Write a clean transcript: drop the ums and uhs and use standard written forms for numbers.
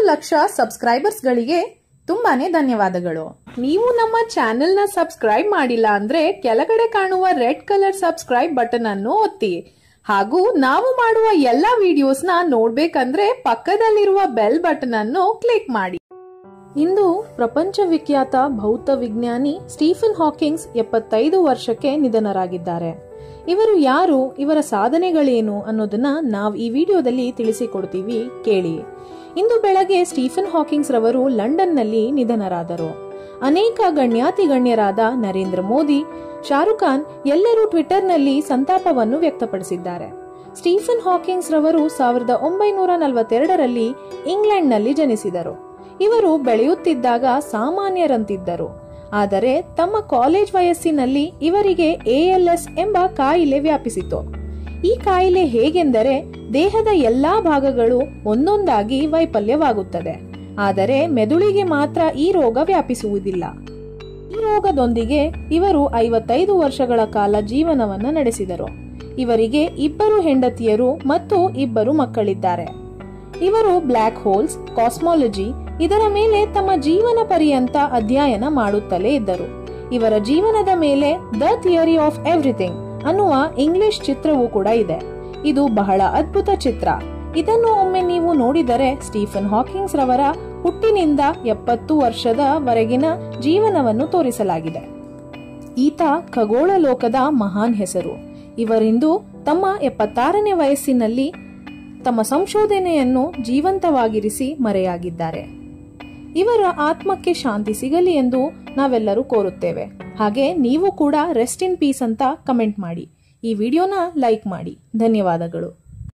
Lakh subscribers ಗಳಿಗೆ ತುಂಬಾನೇ ಧನ್ಯವಾದಗಳು. ನೀವು ನಮ್ಮ ಚಾನೆಲ್ ನ ಸಬ್ಸ್ಕ್ರೈಬ್ ಮಾಡಿಲ್ಲ ಅಂದ್ರೆ ಕೆಳಗಡೆ ಕಾಣುವ ರೆಡ್ ಕಲರ್ ಸಬ್ಸ್ಕ್ರೈಬ್ ಬಟನ್ ಅನ್ನು ಒತ್ತಿ. ಹಾಗೂ ನಾವು ಮಾಡುವ ಎಲ್ಲಾ ವಿಡಿಯೋಸ್ ನ ನೋಡ್ಬೇಕಂದ್ರೆ ಪಕ್ಕದಲ್ಲಿರುವ ಬೆಲ್ ಬಟನ್ ಅನ್ನು ಕ್ಲಿಕ್ ಮಾಡಿ. ಇಂದು ಪ್ರಪಂಚ ವಿಖ್ಯಾತ ಭೌತ ವಿಜ್ಞಾನಿ ಸ್ಟೀಫನ್ ಹಾಕಿಂಗ್ಸ್ 75 ವರ್ಷಕ್ಕೆ ನಿಧನರಾಗಿದ್ದಾರೆ. ಇವರು ಯಾರು, ಇವರ ಸಾಧನೆಗಳೇನು ಅನ್ನೋದನ್ನ ನಾವು ಈ ವಿಡಿಯೋದಲ್ಲಿ ತಿಳಿಸಿಕೊಡ್ತೀವಿ, ಕೇಳಿ. ಇಂದು ಬೆಳಗ್ಗೆ ಸ್ಟೀಫನ್ ಹಾಕಿಂಗ್ಸ್ ರವರು ಲಂಡನ್ನಲ್ಲಿ ನಿಧನರಾದರು. ಅನೇಕ ಗಣ್ಯಾತಿ ಗಣ್ಯರಾದ ನರೇಂದ್ರ ಮೋದಿ, ಶಾರುಖ್ ಖಾನ್ ಎಲ್ಲರೂ ಟ್ವಿಟರ್ನಲ್ಲಿ ಸಂತಾಪವನ್ನು ವ್ಯಕ್ತಪಡಿಸಿದ್ದಾರೆ. ಸ್ಟೀಫನ್ ಹಾಕಿಂಗ್ಸ್ ರವರು 1942ರಲ್ಲಿ ಇಂಗ್ಲೆಂಡ್ನಲ್ಲಿ ಜನಿಸಿದರು. ಇವರು ಬೆಳೆಯುತ್ತಿದ್ದಾಗ ಸಾಮಾನ್ಯರಂತಿದ್ದರು. ಆದರೆ ತಮ್ಮ ಕಾಲೇಜ್ ವಯಸ್ಸಿನಲ್ಲಿ ಇವರಿಗೆ ALS ಎಂಬ ಕಾಯಿಲೆ ವ್ಯಾಪಿಸಿತು. ಈ ಕಾಯಿಲೆ ಹೇಗೆಂದರೆ ದೇಹದ ಎಲ್ಲಾ ಭಾಗಗಳು ಒಂದೊಂದಾಗಿ ವೈಫಲ್ಯವಾಗುತ್ತದೆ. ಆದರೆ ಮೆದುಳಿಗೆ ಮಾತ್ರ ಈ ರೋಗ ವ್ಯಾಪಿಸುವುದಿಲ್ಲ. ಈ ರೋಗದೊಂದಿಗೆ ಇವರು 55 ವರ್ಷಗಳ ಕಾಲ ಜೀವನವನ್ನು ನಡೆಸಿದರು. ಇವರಿಗೆ 2 ಹೆಂಡತಿಯರು ಮತ್ತು 2 ಮಕ್ಕಳಿದ್ದಾರೆ. ಇವರು ಬ್ಲ್ಯಾಕ್ ಹೋಲ್ಸ್, ಕಾಸ್ಮಾಲಜಿ ಇದರ ಮೇಲೆ ತಮ್ಮ ಜೀವನ ಪರ್ಯಂತ ಅಧ್ಯಯನ ಮಾಡುತ್ತಲೇ ಇದ್ದರು. ಇವರ ಜೀವನದ ಮೇಲೆ ದ ಥಿಯರಿ ಆಫ್ ಎವ್ರಿಥಿಂಗ್ ಅನ್ನುವ ಇಂಗ್ಲಿಷ್ ಚಿತ್ರವೂ ಕೂಡ ಇದೆ. ಇದು ಬಹಳ ಅದ್ಭುತ ಚಿತ್ರ. ಇದನ್ನು ಒಮ್ಮೆ ನೀವು ನೋಡಿದರೆ ಸ್ಟೀಫನ್ ಹಾಕಿಂಗ್ಸ್ ರವರ ಹುಟ್ಟಿನಿಂದ 70 ವರ್ಷದವರೆಗಿನ ಜೀವನವನ್ನು ತೋರಿಸಲಾಗಿದೆ. ಈತ ಖಗೋಳ ಲೋಕದ ಮಹಾನ್ ಹೆಸರು. ಇವರಿಂದು ತಮ್ಮ 76ನೇ ವಯಸ್ಸಿನಲ್ಲಿ ತಮ್ಮ ಸಂಶೋಧನೆಯನ್ನು ಜೀವಂತವಾಗಿರಿಸಿ ಮರೆಯಾಗಿದ್ದಾರೆ. ಇವರ ಆತ್ಮಕ್ಕೆ ಶಾಂತಿ ಸಿಗಲಿ ಎಂದು ನಾವೆಲ್ಲರೂ ಕೋರುತ್ತೇವೆ. ಹಾಗೆ ನೀವು ಕೂಡ ರೆಸ್ಟ್ ಇನ್ ಪೀಸ್ ಅಂತ ಕಮೆಂಟ್ ಮಾಡಿ. ಈ ವಿಡಿಯೋನ ಲೈಕ್ ಮಾಡಿ. ಧನ್ಯವಾದಗಳು.